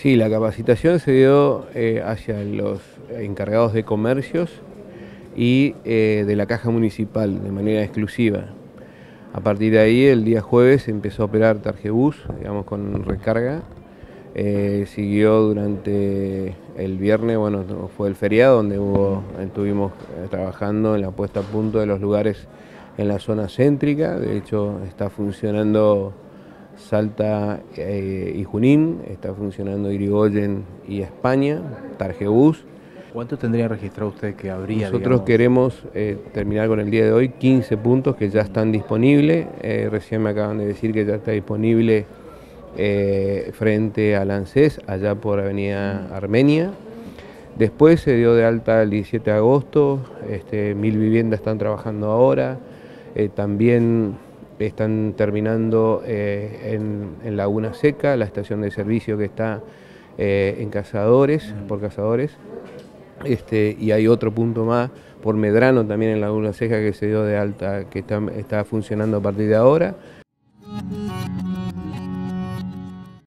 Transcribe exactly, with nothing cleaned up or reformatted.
Sí, la capacitación se dio eh, hacia los encargados de comercios y eh, de la caja municipal de manera exclusiva. A partir de ahí, el día jueves empezó a operar Tarjebus, digamos, con recarga. Eh, siguió durante el viernes, bueno, fue el feriado donde hubo, estuvimos eh, trabajando en la puesta a punto de los lugares en la zona céntrica. De hecho, está funcionando Salta eh, y Junín, está funcionando Irigoyen y España, Tarjebus. ¿Cuánto tendría registrado usted que habría, Nosotros digamos? queremos eh, terminar con el día de hoy quince puntos que ya están disponibles. Eh, recién me acaban de decir que ya está disponible eh, frente al ANSES, allá por Avenida Armenia. Después se dio de alta el diecisiete de agosto, este, mil viviendas están trabajando ahora. Eh, también están terminando eh, en, en Laguna Seca, la estación de servicio que está eh, en Cazadores, por Cazadores. Este, y hay otro punto más por Medrano también en Laguna Seca que se dio de alta, que está, está funcionando a partir de ahora.